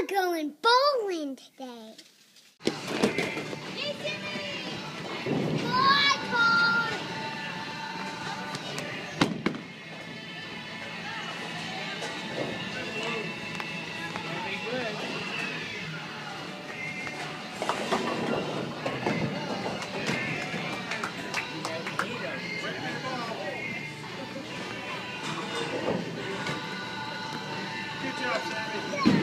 We're going bowling today. Good job, Sammy.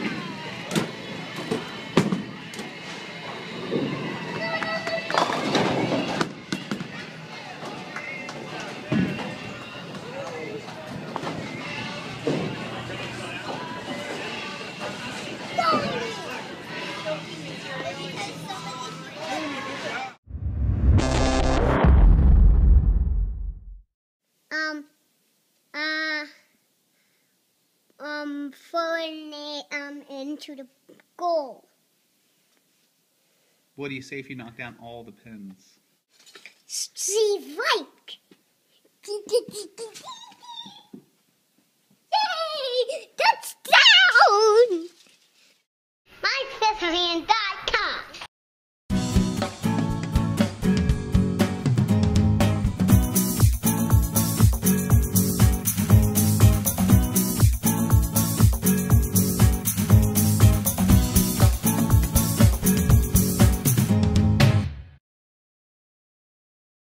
Throwing it into the goal. What do you say if you knock down all the pins? Steve like. Yay! Touchdown! My